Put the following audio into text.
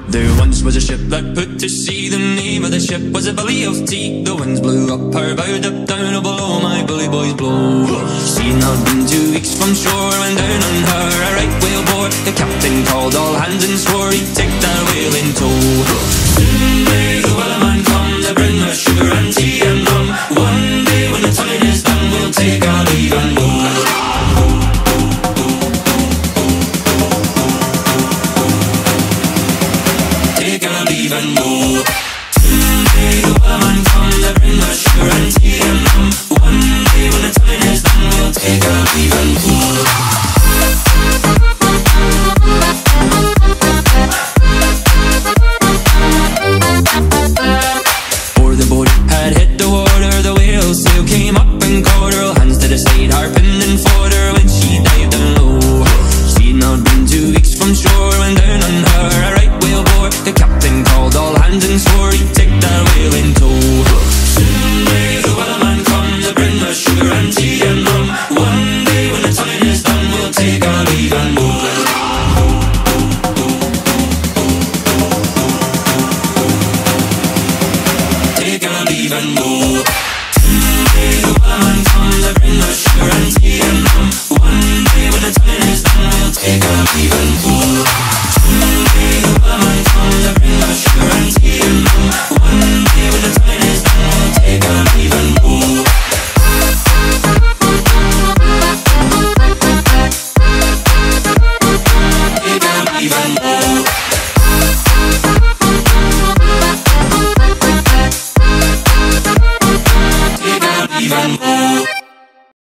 There once was a ship that put to sea. The name of the ship was a Billy of Tea. The winds blew up her bow, up down oh below my bully boys blow. She'd not been 2 weeks from shore when down on her a right whale bore. The captain called all hands and swore he'd take that whale in tow. Soon may the wellerman come to bring us sugar and tea and rum. One day when the time is done, we'll take our leave and go. Take our leave and go. Someday the wellerman come to bring us sugar and tea and rum. One day when the time is done, we'll take our leave and go. Before the boat had hit the water, the whale sail came up and caught her. All hands to the side, harping and fought her when she dived down low. She'd not been 2 weeks from shore when down on her a right whale bore. The captain called all hands and swore he'd take that whale in tow. Soon may the wellerman come to bring us sugar and tea and rum. One day when the time is done, we'll take our leave and